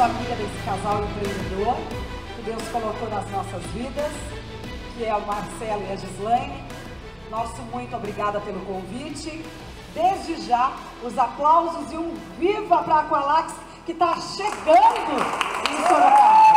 família desse casal empreendedor que Deus colocou nas nossas vidas, que é o Marcelo e a Gislaine. Nosso muito obrigada pelo convite. Desde já, os aplausos e um viva para a Aqualax que está chegando em Sorocaba.